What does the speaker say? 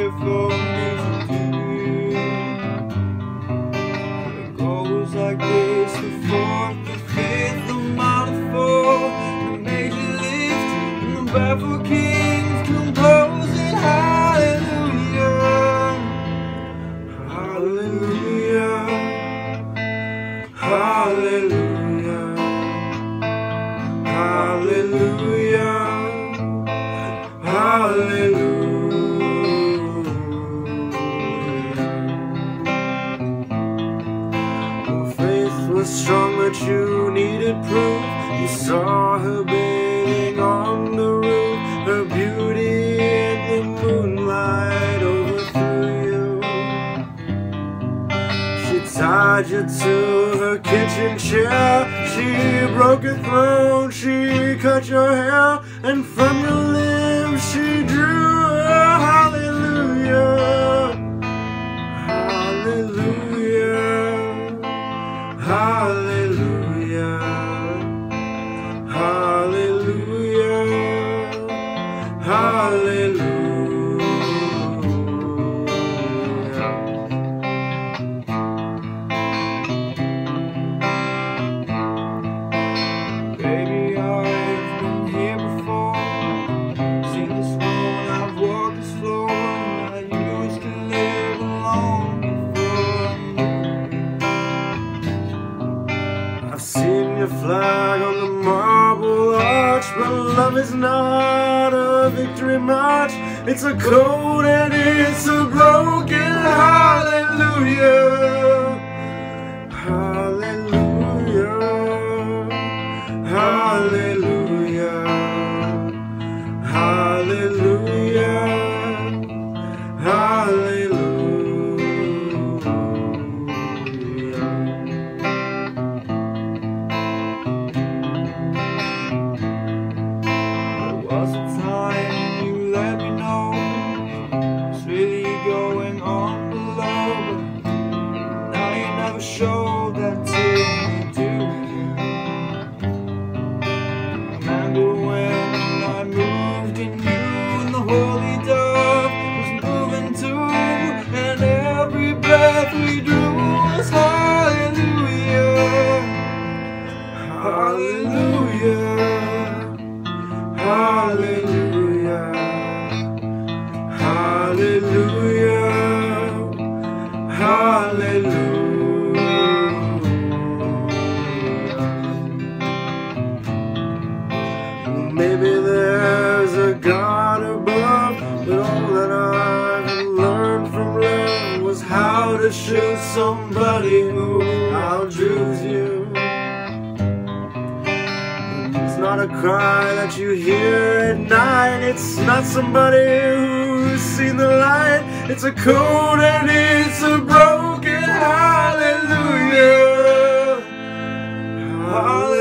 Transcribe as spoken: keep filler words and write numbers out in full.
for music to hear. It goes like this: the fourth, the fifth, the minor four, the major lift, and the baffled kings composing hallelujah, hallelujah, hallelujah, hallelujah, hallelujah. Her faith was strong, but you needed proof. You saw her bathing on the roof, her beauty in the moonlight overthrew you. She tied you to her kitchen chair, she broke your throne, she cut your hair, and from your limbs she drew a hallelujah, hallelujah, hallelujah, hallelujah, hallelujah. Baby, I've been here before, seen this road, I've walked this floor. I used to live alone before I knew. I've seen your flag on the marble arch, but love is not a victory march. It's a code and it's a broken hallelujah, hallelujah, hallelujah, hallelujah, hallelujah. There was a time you let me know what's really going on below, but now you never showed that to me, do you? Remember when I moved in you and the holy dove was moving too, and every breath we drew was hallelujah, hallelujah, hallelujah, hallelujah, hallelujah. Maybe there's a God above, but all that I've learned from love was how to shoot somebody who outdrew you. It's not a cry that you hear at night, it's not somebody who's seen the light. It's a code and it's a broken hallelujah, hallelujah.